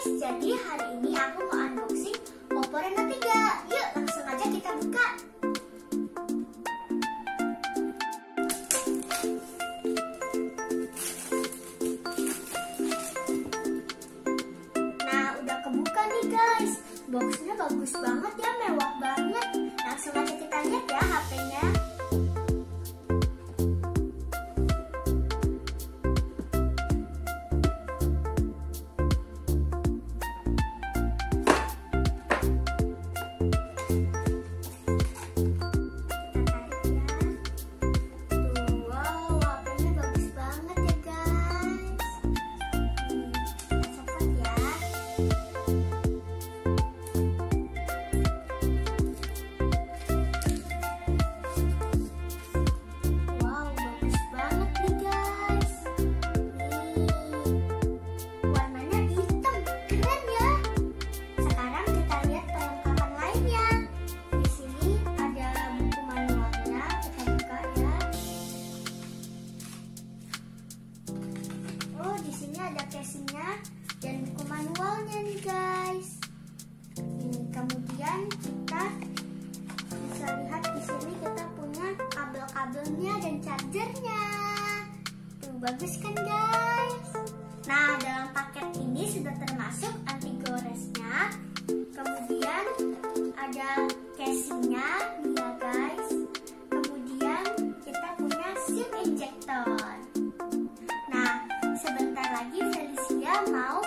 guys, jadi hari ini aku mau unboxing Oppo Reno 3. Yuk langsung aja kita buka. Nah, udah kebuka nih guys. Boxnya bagus banget ya, mewah banget. Langsung aja kita lihat ya HP-nya. Ada casingnya dan buku manualnya nih guys. Kemudian kita bisa lihat di sini kita punya kabel-kabelnya dan chargernya. Tuh bagus kan guys. Nah, dalam paket ini sudah termasuk anti goresnya. Kemudian ada casingnya ya guys. Kemudian kita punya SIM injector. Sebentar lagi Felicia mau